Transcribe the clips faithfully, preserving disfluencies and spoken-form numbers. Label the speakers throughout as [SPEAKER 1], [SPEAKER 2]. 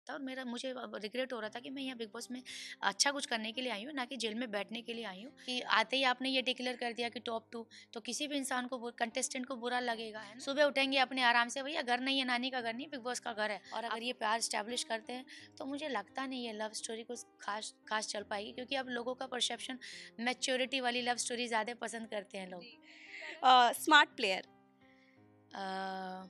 [SPEAKER 1] था और मेरा मुझे रिग्रेट हो रहा था कि मैं यहाँ बिग बॉस में अच्छा कुछ करने के लिए आई हूँ, ना कि जेल में बैठने के लिए आई हूँ। कि आते ही आपने ये डिक्लेयर कर दिया कि टॉप टू, तो किसी भी इंसान को, कंटेस्टेंट को बुरा लगेगा, है ना। सुबह उठेंगे अपने आराम से, भैया घर नहीं है, नानी का घर नहीं, बिग बॉस का घर है। और अगर ये प्यार स्टैब्लिश करते हैं तो मुझे लगता नहीं ये लव स्टोरी को खास खास चल पाएगी, क्योंकि अब लोगों का परसेप्शन मैच्योरिटी वाली लव स्टोरी ज़्यादा पसंद करते हैं लोग।
[SPEAKER 2] स्मार्ट प्लेयर
[SPEAKER 1] अ,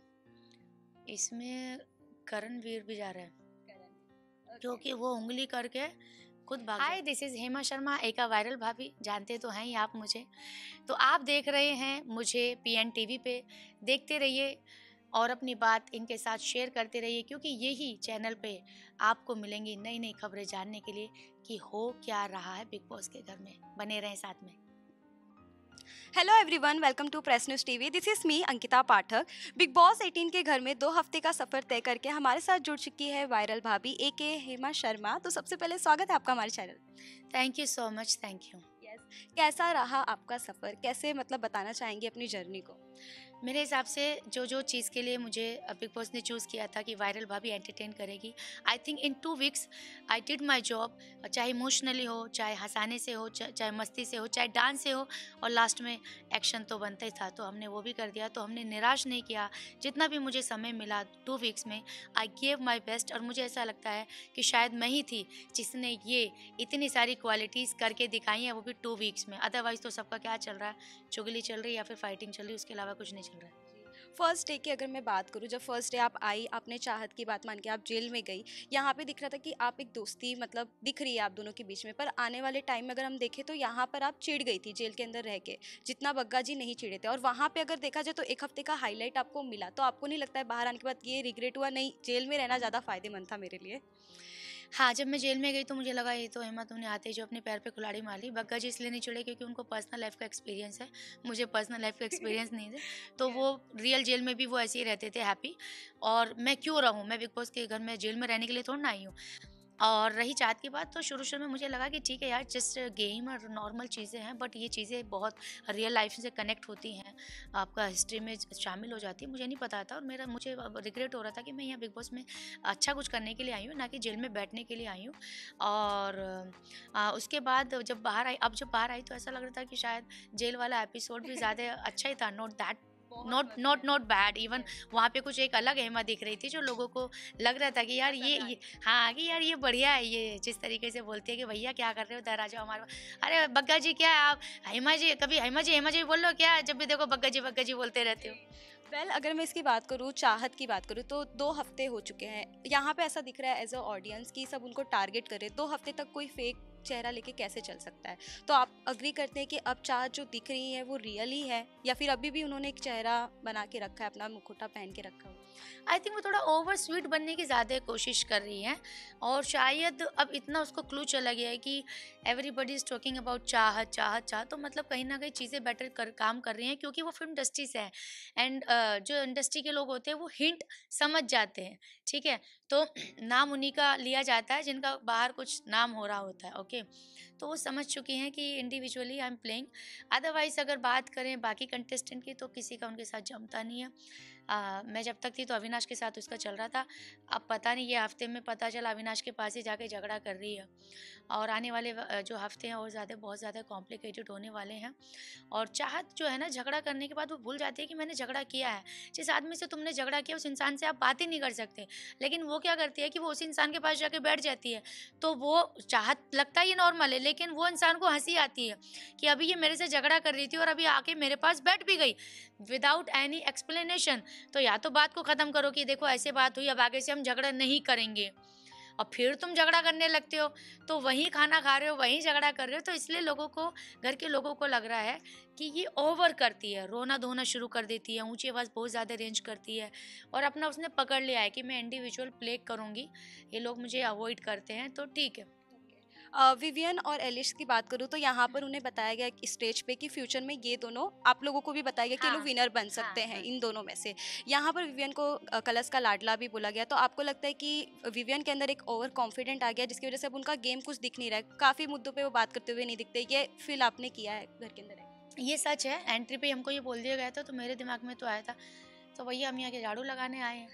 [SPEAKER 1] इसमें करणवीर भी जा रहा है, क्योंकि वो उंगली करके खुद भाग। Hi, this is Hema Sharma, एक वायरल भाभी, जानते तो हैं ही आप मुझे। तो आप देख रहे हैं मुझे पीएन टीवी पे, देखते रहिए और अपनी बात इनके साथ शेयर करते रहिए, क्योंकि यही चैनल पे आपको मिलेंगी नई नई खबरें जानने के लिए कि हो क्या रहा है बिग बॉस के घर में। बने रहें साथ में।
[SPEAKER 2] Hello everyone, welcome to press news TV. This is me Ankita Pathak. Big boss अठारह के घर में दो हफ्ते का सफर तय करके हमारे साथ जुड़ चुकी है वायरल भाभी ए के हेमा शर्मा। तो सबसे पहले स्वागत है आपका हमारे channel.
[SPEAKER 1] Thank you so much, thank you.
[SPEAKER 2] Yes, कैसा रहा आपका सफर? कैसे मतलब बताना चाहेंगे अपनी जर्नी को?
[SPEAKER 1] मेरे हिसाब से जो जो चीज़ के लिए मुझे बिग बॉस ने चूज़ किया था कि वायरल भाभी एंटरटेन करेगी, I think in two weeks I did my job. चाहे इमोशनली हो, चाहे हंसाने से हो, चाहे मस्ती से हो, चाहे डांस से हो, और लास्ट में एक्शन तो बनता ही था, तो हमने वो भी कर दिया। तो हमने निराश नहीं किया, जितना भी मुझे समय मिला टू वीक्स में आई गेव माई बेस्ट। और मुझे ऐसा लगता है कि शायद मैं ही थी जिसने ये इतनी सारी क्वालिटीज़ करके दिखाई हैं, वो भी टू वीक्स में। अदरवाइज़ तो सबका क्या चल रहा है, चुगली चल रही है या फिर फाइटिंग चल रही है, उसके अलावा कुछ नहीं चल रहा है।
[SPEAKER 2] फर्स्ट डे की अगर मैं बात करूं, जब फर्स्ट डे आप आई, आपने चाहत की बात मान के आप जेल में गई, यहाँ पे दिख रहा था कि आप एक दोस्ती मतलब दिख रही है आप दोनों के बीच में। पर आने वाले टाइम में अगर हम देखें तो यहाँ पर आप चिढ़ गई थी जेल के अंदर रह के, जितना बग्गा जी नहीं चिढ़े थे। और वहाँ पे अगर देखा जाए तो एक हफ्ते का हाईलाइट आपको मिला, तो आपको नहीं लगता है बाहर आने के बाद ये रिग्रेट हुआ, नहीं जेल में रहना ज़्यादा फायदेमंद था मेरे लिए?
[SPEAKER 1] हाँ, जब मैं जेल में गई तो मुझे लगा ये तो हेमा तुमने आते ही जो अपने पैर पे कुल्हाड़ी मार ली। बग्गा जी इसलिए नहीं चिढ़े क्योंकि उनको पर्सनल लाइफ़ का एक्सपीरियंस है, मुझे पर्सनल लाइफ़ का एक्सपीरियंस नहीं है। तो वो रियल जेल में भी वो ऐसे ही रहते थे हैप्पी, और मैं क्यों रहूँ? मैं बिग बॉस के घर में जेल में रहने के लिए थोड़ी ना आई हूँ। और रही चाहत की बात, तो शुरू-शुरू में मुझे लगा कि ठीक है यार, जस्ट गेम और नॉर्मल चीज़ें हैं, बट ये चीज़ें बहुत रियल लाइफ से कनेक्ट होती हैं, आपका हिस्ट्री में शामिल हो जाती है। मुझे नहीं पता था, और मेरा मुझे अब रिग्रेट हो रहा था कि मैं यहाँ बिग बॉस में अच्छा कुछ करने के लिए आई हूँ, ना कि जेल में बैठने के लिए आई हूँ। और अ, उसके बाद जब बाहर आई, अब जब बाहर आई तो ऐसा लग रहा था कि शायद जेल वाला एपिसोड भी ज़्यादा अच्छा ही था, not that not not not bad even. वहाँ पे कुछ एक अलग हेमा दिख रही थी, जो लोगों को लग रहा था कि यार ये ये हाँ, कि यार ये बढ़िया है, ये जिस तरीके से बोलती है कि भैया क्या कर रहे हो, इधर आ जाओ हमारे पास। अरे बग्गा जी क्या है आप, हेमा जी कभी हेमा जी हेमा जी बोल लो क्या, जब भी देखो बग्गा जी बग्गा जी बोलते रहते हो।
[SPEAKER 2] वेल well, अगर मैं इसकी बात करूँ, चाहत की बात करूँ, तो दो हफ्ते हो चुके हैं। यहाँ पे ऐसा दिख रहा है एज अ ऑडियंस की सब उनको टारगेट करे। दो हफ्ते तक कोई फेक चेहरा लेके कैसे चल सकता है? तो आप अग्री करते हैं कि अब चाहत जो दिख रही है वो रियल ही है, या फिर अभी भी उन्होंने एक चेहरा बना के रखा है, अपना मुखौटा पहन के रखा है?
[SPEAKER 1] आई थिंक वो थोड़ा ओवर स्वीट बनने की ज़्यादा कोशिश कर रही हैं, और शायद अब इतना उसको क्लू चला गया है कि एवरीबडी इज़ टॉकिंग अबाउट चाहत चाहत चाहत, तो मतलब कहीं ना कहीं चीज़ें बेटर कर काम कर रही हैं, क्योंकि वो फिल्म इंडस्ट्री से है। एंड जो इंडस्ट्री के लोग होते हैं वो हिंट समझ जाते हैं, ठीक है। तो नाम उन्हीं का लिया जाता है जिनका बाहर कुछ नाम हो रहा होता है, ओके। तो वो समझ चुकी हैं कि individually I am playing. Otherwise अगर बात करें बाकी कंटेस्टेंट की, तो किसी का उनके साथ जमता नहीं है। आ, मैं जब तक थी तो अविनाश के साथ उसका चल रहा था, अब पता नहीं ये हफ्ते में पता चला अविनाश के पास ही जाके झगड़ा कर रही है। और आने वाले व- जो हफ्ते हैं और ज़्यादा बहुत ज़्यादा कॉम्प्लिकेटेड होने वाले हैं। और चाहत जो है ना, झगड़ा करने के बाद वो भूल जाती है कि मैंने झगड़ा किया है। जिस आदमी से तुमने झगड़ा किया उस इंसान से आप बात ही नहीं कर सकते, लेकिन वो क्या करती है कि वो उस इंसान के पास जाके बैठ जाती है। तो वो चाहत लगता है ये नॉर्मल है, लेकिन वो इंसान को हंसी आती है कि अभी ये मेरे से झगड़ा कर रही थी और अभी आके मेरे पास बैठ भी गई विदाउट एनी एक्सप्लेनेशन। तो या तो बात को ख़त्म करो कि देखो ऐसे बात हुई, अब आगे से हम झगड़ा नहीं करेंगे, और फिर तुम झगड़ा करने लगते हो, तो वहीं खाना खा रहे हो वहीं झगड़ा कर रहे हो। तो इसलिए लोगों को, घर के लोगों को लग रहा है कि ये ओवर करती है, रोना धोना शुरू कर देती है, ऊंची आवाज़ बहुत ज़्यादा रेंज करती है, और अपना उसने पकड़ लिया है कि मैं इंडिविजुअल प्ले करूँगी, ये लोग मुझे अवॉइड करते हैं, तो ठीक है।
[SPEAKER 2] विवियन और एलिश की बात करूँ तो यहाँ पर उन्हें बताया गया स्टेज पे कि फ्यूचर में ये दोनों, आप लोगों को भी बताया गया कि ये लोग
[SPEAKER 1] हाँ
[SPEAKER 2] विनर बन
[SPEAKER 1] हाँ
[SPEAKER 2] सकते हैं
[SPEAKER 1] हाँ।
[SPEAKER 2] इन दोनों में से। यहाँ पर विवियन को अ, कलश का लाडला भी बोला गया। तो आपको लगता है कि विवियन के अंदर एक ओवर कॉन्फिडेंट आ गया, जिसकी वजह से अब उनका गेम कुछ दिख नहीं रहा है, काफ़ी मुद्दों पर वो बात करते हुए नहीं दिखते? ये फील आपने किया है घर के अंदर?
[SPEAKER 1] ये सच है, एंट्री पे हमको ये बोल दिया गया था, तो मेरे दिमाग में तो आया था तो भैया हम यहाँ के झाड़ू लगाने आए हैं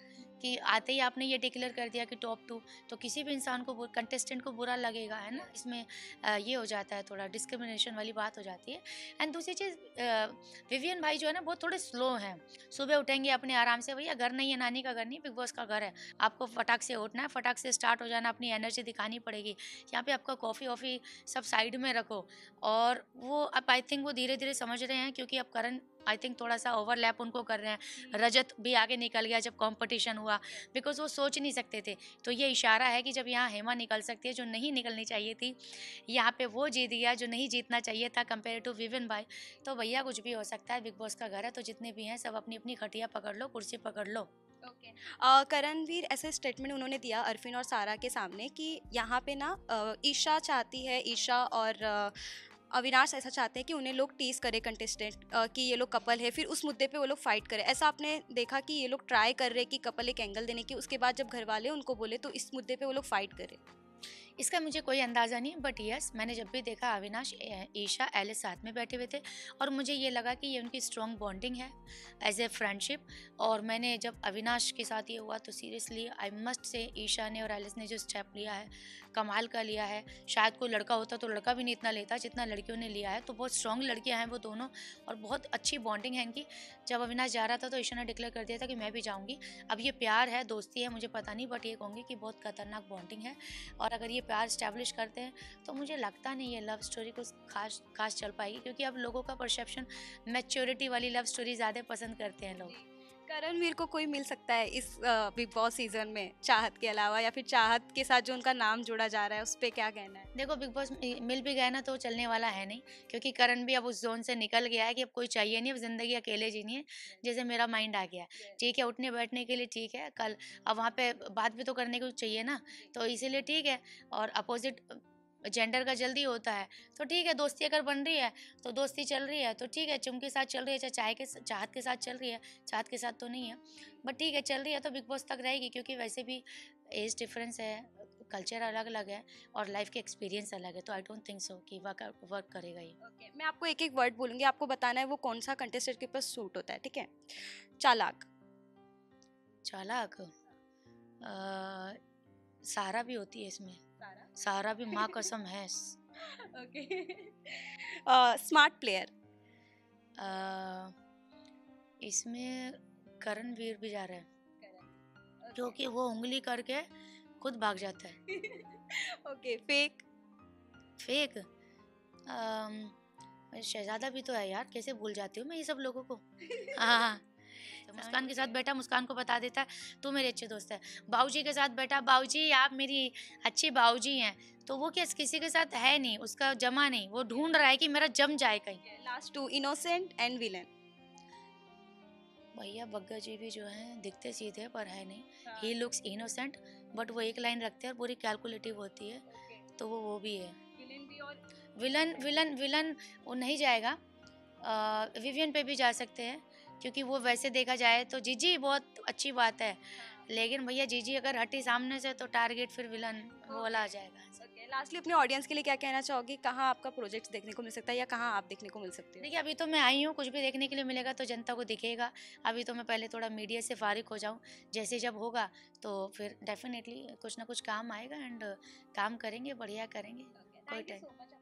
[SPEAKER 1] कि आते ही आपने ये डिक्लेयर कर दिया कि टॉप टू, तो किसी भी इंसान को, कंटेस्टेंट को बुरा लगेगा, है ना। इसमें अ, ये हो जाता है, थोड़ा डिस्क्रिमिनेशन वाली बात हो जाती है। एंड दूसरी चीज़, विवियन भाई जो है ना बहुत थोड़े स्लो हैं। सुबह उठेंगे अपने आराम से, भैया घर नहीं है, नानी का घर नहीं, बिग बॉस का घर है। आपको फटाक से उठना है, फटाक से स्टार्ट हो जाना, अपनी एनर्जी दिखानी पड़ेगी। यहाँ पे आपका कॉफ़ी वॉफ़ी सब साइड में रखो। और वो अब आई थिंक वो धीरे धीरे समझ रहे हैं, क्योंकि अब करण आई थिंक थोड़ा सा ओवरलैप उनको कर रहे हैं। रजत भी आगे निकल गया जब कंपटीशन हुआ, बिकॉज वो सोच नहीं सकते थे। तो ये इशारा है कि जब यहाँ हेमा निकल सकती है, जो नहीं निकलनी चाहिए थी, यहाँ पे वो जीत गया जो नहीं जीतना चाहिए था कंपेयर टू विविन भाई। तो भैया कुछ भी हो सकता है, बिग बॉस का घर है, तो जितने भी हैं सब अपनी अपनी खटिया पकड़ लो, कुर्सी पकड़ लो।
[SPEAKER 2] ओके। अ, करणवीर ऐसे स्टेटमेंट उन्होंने दिया अरफिन और सारा के सामने कि यहाँ पे ना अ, ईशा चाहती है, ईशा और अ, अविनाश ऐसा चाहते हैं कि उन्हें लोग टीज करे कंटेस्टेंट कि ये लोग कपल है, फिर उस मुद्दे पे वो लोग फाइट करें। ऐसा आपने देखा कि ये लोग ट्राई कर रहे हैं कि कपल एक एंगल देने की, उसके बाद जब घर वाले उनको बोले तो इस मुद्दे पे वो लोग फाइट करें?
[SPEAKER 1] इसका मुझे कोई अंदाज़ा नहीं, बट यस मैंने जब भी देखा अविनाश, ए- ईशा, एलिस साथ में बैठे हुए थे, और मुझे ये लगा कि ये उनकी स्ट्रॉन्ग बॉन्डिंग है एज ए फ्रेंडशिप। और मैंने जब अविनाश के साथ ये हुआ तो seriously I must say Isha ने और एलिस ने जो स्टेप लिया है, कमाल का लिया है। शायद कोई लड़का होता तो लड़का भी नहीं इतना लेता जितना लड़कियों ने लिया है। तो बहुत स्ट्रॉन्ग लड़कियां हैं वो दोनों, और बहुत अच्छी बॉन्डिंग है इनकी। जब अविनाश जा रहा था तो ईशा ने डिक्लेयर कर दिया था कि मैं भी जाऊँगी। अब ये प्यार है, दोस्ती है, मुझे पता नहीं, बट ये कहूँगी कि बहुत खतरनाक बॉन्डिंग है। और अगर ये प्यार स्टैब्लिश करते हैं तो मुझे लगता नहीं है लव स्टोरी कुछ खास खास चल पाएगी, क्योंकि अब लोगों का परसेप्शन मैच्योरिटी वाली लव स्टोरी ज़्यादा पसंद करते हैं लोग।
[SPEAKER 2] करणवीर को कोई मिल सकता है इस बिग बॉस सीजन में चाहत के अलावा, या फिर चाहत के साथ जो उनका नाम जोड़ा जा रहा है उस पर क्या कहना है?
[SPEAKER 1] देखो बिग बॉस मिल भी गया ना तो चलने वाला है नहीं, क्योंकि करण भी अब उस जोन से निकल गया है कि अब कोई चाहिए नहीं, अब जिंदगी अकेले जीनी है। जैसे मेरा माइंड आ गया है, ठीक है उठने बैठने के लिए ठीक है, कल अब वहाँ पे बात भी तो करने को चाहिए ना, तो इसीलिए ठीक है। और अपोजिट जेंडर का जल्दी होता है, तो ठीक है, दोस्ती अगर बन रही है तो दोस्ती चल रही है तो ठीक है, चुम के साथ चल रही है, चाहे चाय के चाहत के साथ चल रही है, चाहत के साथ तो नहीं है, बट ठीक है चल रही है तो बिग बॉस तक रहेगी, क्योंकि वैसे भी एज डिफरेंस है, कल्चर अलग अलग है, और लाइफ के एक्सपीरियंस अलग है, तो आई डोंट थिंक सो कि वर्क वर्क करेगा ये।
[SPEAKER 2] ओके, मैं आपको एक एक वर्ड बोलूंगी, आपको बताना है वो कौन सा कंटेस्टेंट के ऊपर सूट होता है, ठीक है? चालाक।
[SPEAKER 1] चालाक, अ, सारा भी होती है इसमें,
[SPEAKER 2] सारा।
[SPEAKER 1] सारा भी माँ कसम है।
[SPEAKER 2] ओके। Smart player.
[SPEAKER 1] इसमें करण वीर भी जा रहा है,
[SPEAKER 2] ओके।
[SPEAKER 1] क्योंकि वो उंगली करके खुद भाग जाता है।
[SPEAKER 2] Okay, fake.
[SPEAKER 1] फेक, शहजादा भी तो है यार, कैसे भूल जाती हूँ मैं ये सब लोगों को। हाँ हाँ, तो मुस्कान के साथ बैठा, मुस्कान को बता देता है तू मेरे अच्छे दोस्त है। बाऊजी के साथ बैठा, बाऊजी आप मेरी अच्छी बाऊजी हैं, तो वो क्या किसी के साथ है नहीं, उसका जमा नहीं, वो ढूंढ रहा है कि मेरा जम जाए कहीं।
[SPEAKER 2] Last two, innocent and villain.
[SPEAKER 1] भैया बग्गा जी भी जो है दिखते सीधे पर है नहीं,
[SPEAKER 2] हाँ।
[SPEAKER 1] ही लुक्स इनोसेंट, बट वो एक लाइन रखते हैं और पूरी कैलकुलेटिव होती है, तो वो वो भी है।
[SPEAKER 2] विलन भी, और
[SPEAKER 1] विलन विलन विलन वो नहीं जाएगा, विवियन पे भी जा सकते हैं, क्योंकि वो वैसे देखा जाए तो जीजी बहुत अच्छी बात है, लेकिन भैया जीजी अगर हटी सामने से तो टारगेट फिर विलन वो वाला आ जाएगा।
[SPEAKER 2] लास्टली अपने ऑडियंस के लिए क्या कहना चाहोगी? कहाँ आपका प्रोजेक्ट देखने को मिल सकता है, या कहाँ आप देखने को मिल सकते हो?
[SPEAKER 1] देखिए अभी तो मैं आई हूँ, कुछ भी देखने के लिए मिलेगा तो जनता को दिखेगा। अभी तो मैं पहले थोड़ा मीडिया से फारिग हो जाऊँ, जैसे जब होगा तो फिर डेफिनेटली कुछ ना कुछ काम आएगा, एंड काम करेंगे, बढ़िया करेंगे। कोई
[SPEAKER 2] thank you
[SPEAKER 1] time
[SPEAKER 2] so much.